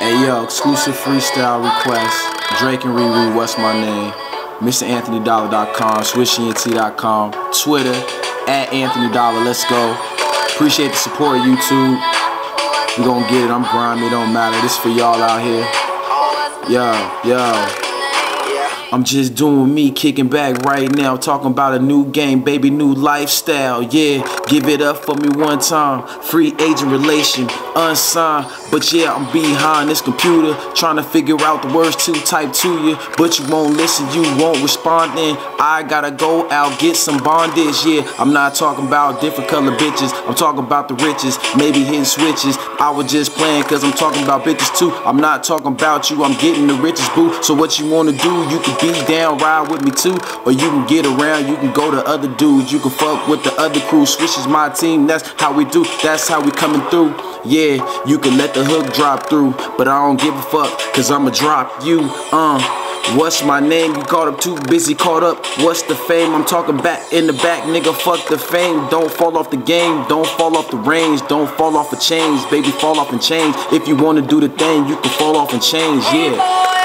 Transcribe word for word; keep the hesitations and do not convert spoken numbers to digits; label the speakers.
Speaker 1: Hey yo, exclusive freestyle request. Drake and Riri, what's my name? Mister Anthony Dollar dot com, Swishy N T dot com, Twitter, at Anthony Dollar, let's go. Appreciate the support, YouTube. We gon' get it, I'm grimy, it don't matter. This for y'all out here. Yo, yo. I'm just doing me, kicking back right now, talking about a new game, baby, new lifestyle. Yeah, give it up for me one time. Free agent relation, unsigned. But yeah, I'm behind this computer, trying to figure out the words to type to you. But you won't listen, you won't respond. Then I gotta go out, get some bondage. Yeah, I'm not talking about different color bitches, I'm talking about the riches, maybe hitting switches. I was just playing cause I'm talking about bitches too. I'm not talking about you, I'm getting the richest boo. So what you wanna do, you can be down, ride with me too, or you can get around, you can go to other dudes, you can fuck with the other crew. Swish is my team, that's how we do, that's how we coming through. Yeah, you can let the hook drop through, but I don't give a fuck, cause I'ma drop you. Uh, what's my name? You caught up, too busy caught up. What's the fame? I'm talking back in the back, nigga, fuck the fame. Don't fall off the game, don't fall off the range, don't fall off the chains, baby, fall off and change. If you wanna do the thing, you can fall off and change, yeah.